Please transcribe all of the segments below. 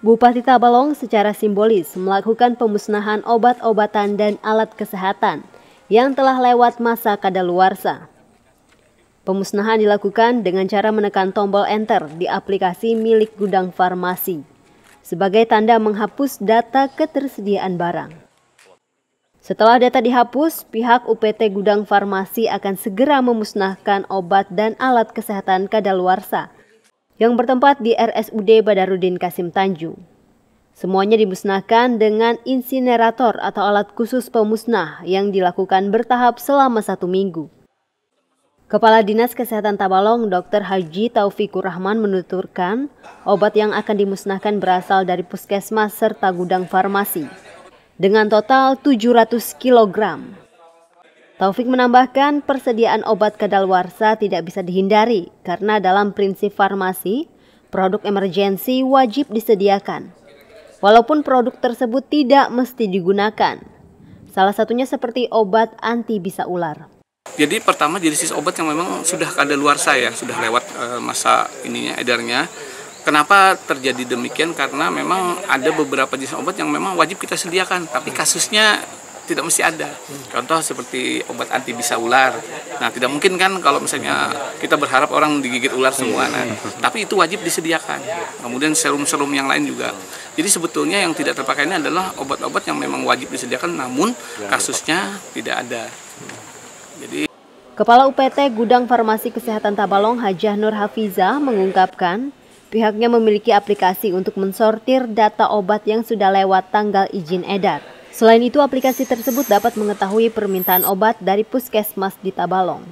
Bupati Tabalong secara simbolis melakukan pemusnahan obat-obatan dan alat kesehatan yang telah lewat masa kadaluarsa. Pemusnahan dilakukan dengan cara menekan tombol enter di aplikasi milik gudang farmasi sebagai tanda menghapus data ketersediaan barang. Setelah data dihapus, pihak UPT Gudang Farmasi akan segera memusnahkan obat dan alat kesehatan kadaluarsa yang bertempat di RSUD Badarudin Kasim Tanjung. Semuanya dimusnahkan dengan insinerator atau alat khusus pemusnah yang dilakukan bertahap selama 1 minggu. Kepala Dinas Kesehatan Tabalong, Dr. Haji Taufikur Rahman menuturkan, obat yang akan dimusnahkan berasal dari puskesmas serta gudang farmasi dengan total 700 kg. Taufik menambahkan persediaan obat kadaluarsa tidak bisa dihindari karena dalam prinsip farmasi, produk emergensi wajib disediakan. Walaupun produk tersebut tidak mesti digunakan. Salah satunya seperti obat anti bisa ular. Jadi pertama jenis obat yang memang sudah kadaluarsa ya, sudah lewat masa edarnya. Kenapa terjadi demikian? Karena memang ada beberapa jenis obat yang memang wajib kita sediakan, tapi kasusnya tidak mesti ada. Contoh seperti obat anti bisa ular. Nah, tidak mungkin kan kalau misalnya kita berharap orang digigit ular semua. Nah, tapi itu wajib disediakan. Kemudian serum-serum yang lain juga. Jadi sebetulnya yang tidak terpakai ini adalah obat-obat yang memang wajib disediakan, namun kasusnya tidak ada. Jadi Kepala UPT Gudang Farmasi Kesehatan Tabalong, Hajah Nur Hafiza, mengungkapkan pihaknya memiliki aplikasi untuk mensortir data obat yang sudah lewat tanggal izin edar. Selain itu, aplikasi tersebut dapat mengetahui permintaan obat dari puskesmas di Tabalong.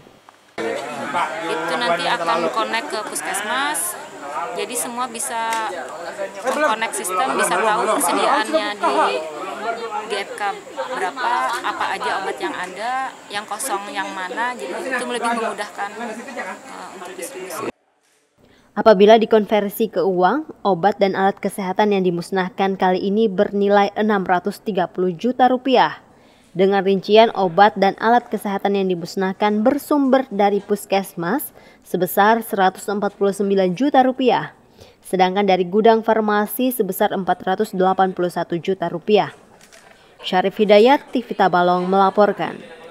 Itu nanti akan connect ke puskesmas, jadi semua bisa connect sistem, bisa tahu persediaannya di GFK berapa, apa aja obat yang ada, yang kosong yang mana, jadi itu lebih memudahkan untuk distribusi. Apabila dikonversi ke uang, obat dan alat kesehatan yang dimusnahkan kali ini bernilai 630 juta rupiah. Dengan rincian obat dan alat kesehatan yang dimusnahkan bersumber dari puskesmas sebesar 149 juta rupiah. Sedangkan dari gudang farmasi sebesar 481 juta rupiah. Syarif Hidayat, TV Tabalong melaporkan.